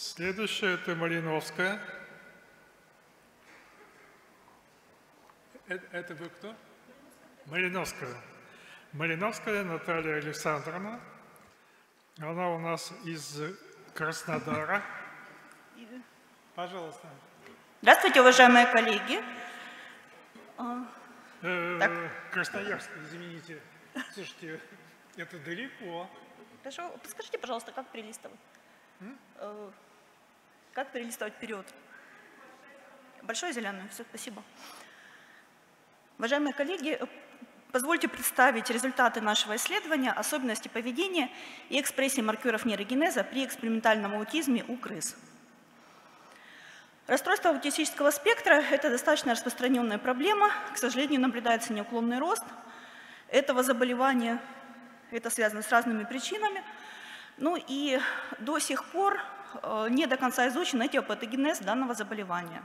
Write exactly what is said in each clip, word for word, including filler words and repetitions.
Следующая – это Малиновская. Это, это вы кто? Малиновская. Малиновская Наталья Александровна. Она у нас из Краснодара. Пожалуйста. Здравствуйте, уважаемые коллеги. Э, Красноярск, извините. Слушайте, это далеко. Хорошо, подскажите, пожалуйста, как перелистывать? М? Как перелистывать вперед? Большое зеленое, все, спасибо. Уважаемые коллеги, позвольте представить результаты нашего исследования особенности поведения и экспрессии маркеров нейрогенеза при экспериментальном аутизме у крыс. Расстройство аутистического спектра – это достаточно распространенная проблема. К сожалению, наблюдается неуклонный рост этого заболевания. Это связано с разными причинами. Ну и до сих пор не до конца изучен этиопатогенез данного заболевания.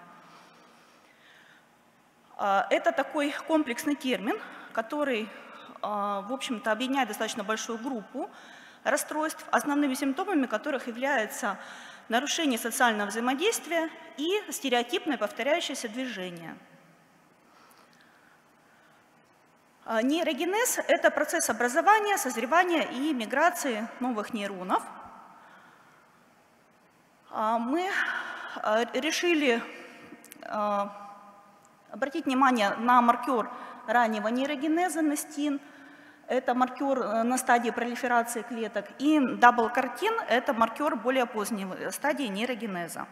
Это такой комплексный термин, который, в общем-то, объединяет достаточно большую группу расстройств, основными симптомами которых являются нарушение социального взаимодействия и стереотипное повторяющееся движение. Нейрогенез – это процесс образования, созревания и миграции новых нейронов. Мы решили обратить внимание на маркер раннего нейрогенеза, нестин. Это маркер на стадии пролиферации клеток. И даблкартин – это маркер более поздней стадии нейрогенеза.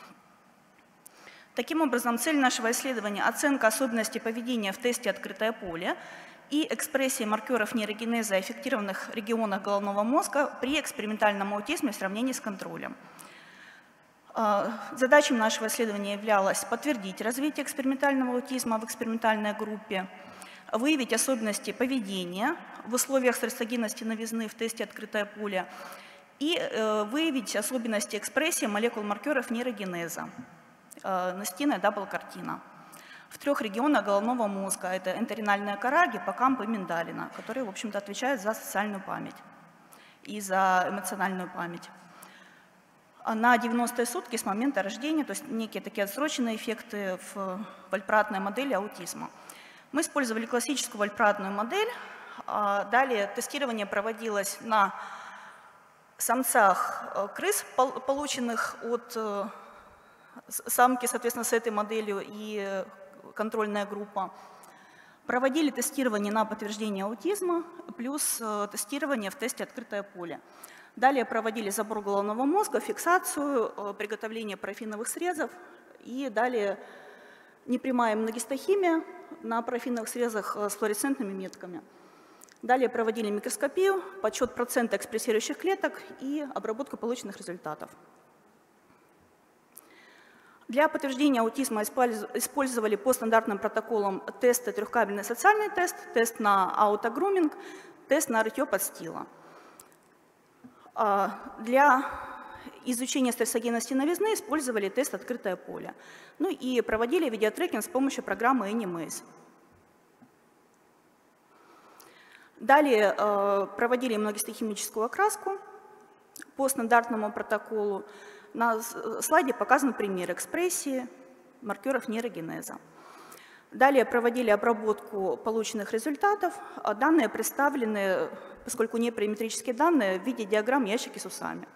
Таким образом, цель нашего исследования – оценка особенностей поведения в тесте «Открытое поле» и экспрессии маркеров нейрогенеза в аффектированных регионах головного мозга при экспериментальном аутизме в сравнении с контролем. Задачей нашего исследования являлось подтвердить развитие экспериментального аутизма в экспериментальной группе, выявить особенности поведения в условиях стрессогенности новизны в тесте «Открытое поле» и выявить особенности экспрессии молекул маркеров нейрогенеза, нестина и даблкартина в трех регионах головного мозга. Это энторинальная кора, гиппокамп и миндалина, которые, в общем-то, отвечают за социальную память и за эмоциональную память. На девяностые сутки с момента рождения, то есть некие такие отсроченные эффекты в вольпратной модели аутизма. Мы использовали классическую вольпратную модель. Далее тестирование проводилось на самцах крыс, полученных от самки, соответственно, с этой моделью и контрольная группа. Проводили тестирование на подтверждение аутизма, плюс тестирование в тесте «Открытое поле». Далее проводили забор головного мозга, фиксацию, приготовление парафиновых срезов и далее непрямая иммуногистохимия на парафиновых срезах с флуоресцентными метками. Далее проводили микроскопию, подсчет процента экспрессирующих клеток и обработку полученных результатов. Для подтверждения аутизма использовали по стандартным протоколам тесты трехкабельный социальный тест, тест на аутогруминг, тест на рытье подстила. Для изучения стрессогенности новизны использовали тест «Открытое поле». Ну и проводили видеотрекинг с помощью программы Animaze. Далее проводили иммуногистохимическую окраску по стандартному протоколу. На слайде показан пример экспрессии маркеров нейрогенеза. Далее проводили обработку полученных результатов. Данные представлены, поскольку не параметрические данные, в виде диаграмм ящики с усами.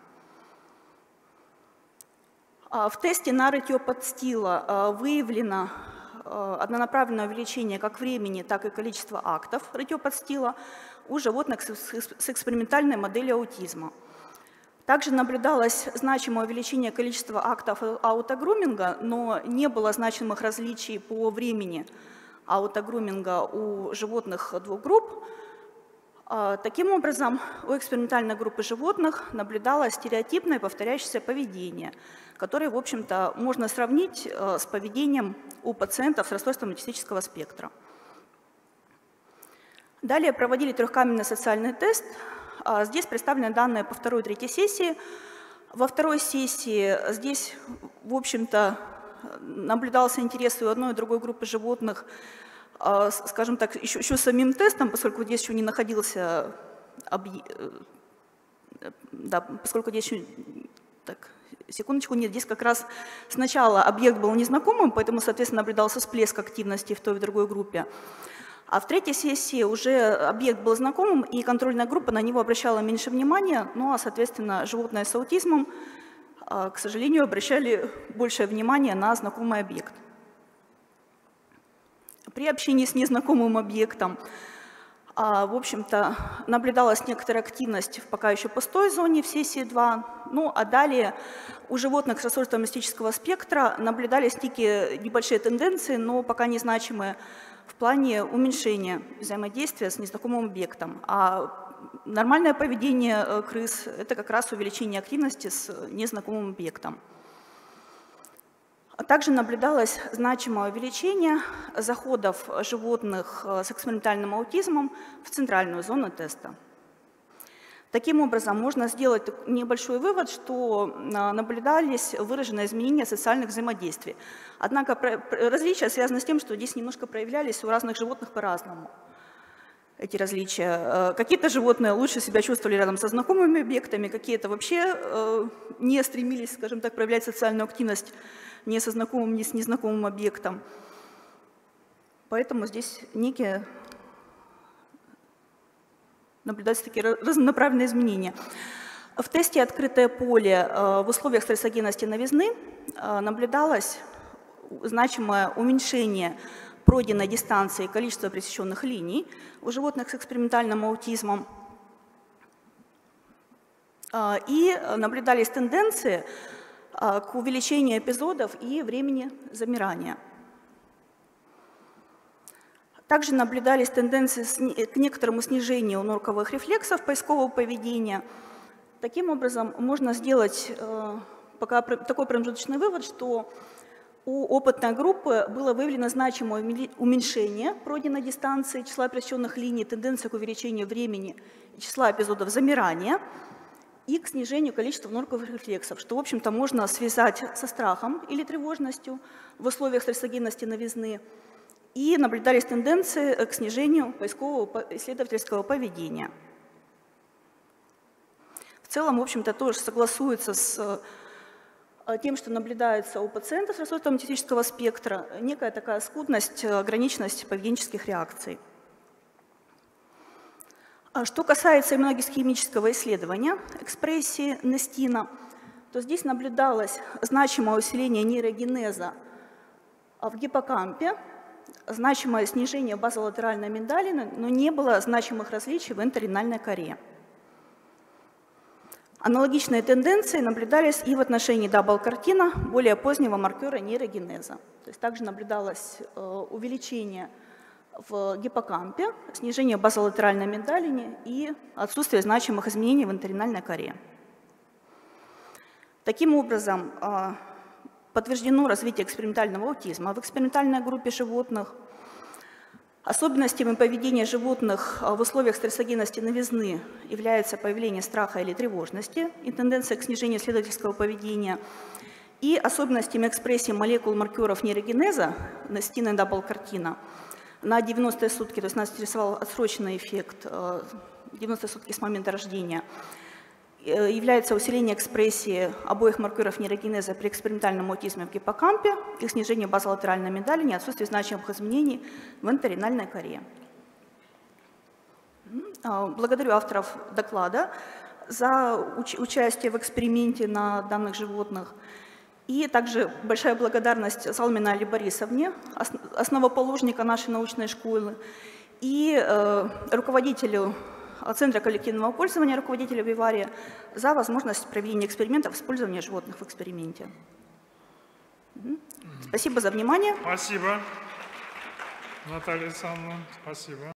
В тесте на рытье подстила выявлено однонаправленное увеличение как времени, так и количества актов рытье подстила у животных с экспериментальной моделью аутизма. Также наблюдалось значимое увеличение количества актов аутогруминга, но не было значимых различий по времени аутогруминга у животных двух групп. Таким образом, у экспериментальной группы животных наблюдалось стереотипное повторяющееся поведение, которое, в общем-то, можно сравнить с поведением у пациентов с расстройством аутистического спектра. Далее проводили трехкамерный социальный тест. Здесь представлены данные по второй и третьей сессии. Во второй сессии здесь, в общем-то, наблюдался интерес и у одной и другой группы животных, скажем так, еще, еще самим тестом, поскольку здесь еще не находился, да, поскольку здесь еще так, Секундочку, нет, здесь как раз сначала объект был незнакомым, поэтому, соответственно, наблюдался всплеск активности в той и в другой группе. А в третьей сессии уже объект был знакомым, и контрольная группа на него обращала меньше внимания, ну а, соответственно, животные с аутизмом, к сожалению, обращали большее внимание на знакомый объект. При общении с незнакомым объектом, в общем-то, наблюдалась некоторая активность в пока еще пустой зоне в сессии два, ну а далее у животных с расстройством мистического спектра наблюдались некие небольшие тенденции, но пока незначимые, в плане уменьшения взаимодействия с незнакомым объектом. А нормальное поведение крыс – это как раз увеличение активности с незнакомым объектом. Также наблюдалось значимое увеличение заходов животных с экспериментальным аутизмом в центральную зону теста. Таким образом, можно сделать небольшой вывод, что наблюдались выраженные изменения социальных взаимодействий. Однако различия связаны с тем, что здесь немножко проявлялись у разных животных по-разному. Эти различия. Какие-то животные лучше себя чувствовали рядом со знакомыми объектами, какие-то вообще не стремились, скажем так, проявлять социальную активность ни со знакомым, ни с незнакомым объектом. Поэтому здесь некие наблюдаются такие разнонаправленные изменения. В тесте «Открытое поле» в условиях стрессогенности новизны наблюдалось значимое уменьшение пройденной дистанции и количества пресеченных линий у животных с экспериментальным аутизмом. И наблюдались тенденции к увеличению эпизодов и времени замирания. Также наблюдались тенденции к некоторому снижению норковых рефлексов поискового поведения. Таким образом, можно сделать пока такой промежуточный вывод, что у опытной группы было выявлено значимое уменьшение пройденной дистанции, числа пресеченных линий, тенденция к увеличению времени и числа эпизодов замирания и к снижению количества норковых рефлексов, что, в общем-то, можно связать со страхом или тревожностью в условиях стрессогенности новизны. И наблюдались тенденции к снижению поискового исследовательского поведения. В целом, в общем-то, тоже согласуется с тем, что наблюдается у пациентов с расстройством аутистического спектра, некая такая скудность, ограниченность поведенческих реакций. Что касается иммуногистохимического исследования экспрессии нестина, то здесь наблюдалось значимое усиление нейрогенеза в гиппокампе, значимое снижение базолатеральной миндалины, но не было значимых различий в энторинальной коре. Аналогичные тенденции наблюдались и в отношении дабл-картина, более позднего маркера нейрогенеза. То есть также наблюдалось увеличение в гиппокампе, снижение базолатеральной миндалине и отсутствие значимых изменений в энторинальной коре. Таким образом, подтверждено развитие экспериментального аутизма в экспериментальной группе животных. Особенностями поведения животных в условиях стрессогенности новизны является появление страха или тревожности и тенденция к снижению исследовательского поведения. И особенностями экспрессии молекул маркеров нейрогенеза нестина и дабл-картина на девяностые сутки, то есть нас интересовал отсроченный эффект девяностые сутки с момента рождения, является усиление экспрессии обоих маркеров нейрогенеза при экспериментальном аутизме в гиппокампе, их снижение базолатеральной миндалини, отсутствие значимых изменений в энторинальной коре. Благодарю авторов доклада за уч участие в эксперименте на данных животных. И также большая благодарность Салмина Али Борисовне, основоположника нашей научной школы, и э, руководителю Центра коллективного пользования, руководителя Вивария, за возможность проведения экспериментов использования животных в эксперименте. Спасибо за внимание. Спасибо, Наталья Александровна. Спасибо.